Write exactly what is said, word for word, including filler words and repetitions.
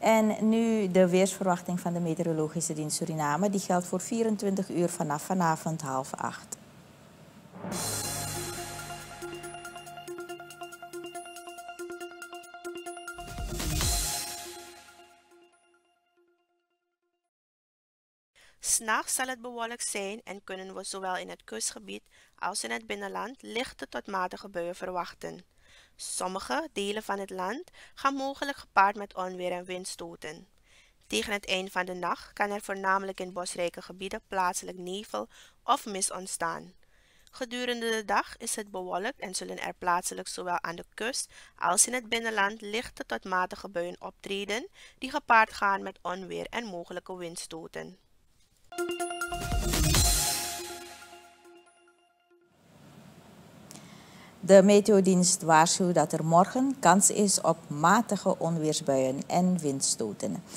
En nu de weersverwachting van de Meteorologische Dienst Suriname. Die geldt voor vierentwintig uur vanaf vanavond half acht. S'nachts zal het bewolkt zijn en kunnen we zowel in het kustgebied als in het binnenland lichte tot matige buien verwachten. Sommige delen van het land gaan mogelijk gepaard met onweer en windstoten. Tegen het eind van de nacht kan er voornamelijk in bosrijke gebieden plaatselijk nevel of mist ontstaan. Gedurende de dag is het bewolkt en zullen er plaatselijk zowel aan de kust als in het binnenland lichte tot matige buien optreden die gepaard gaan met onweer en mogelijke windstoten. De Meteodienst waarschuwt dat er morgen kans is op matige onweersbuien en windstoten.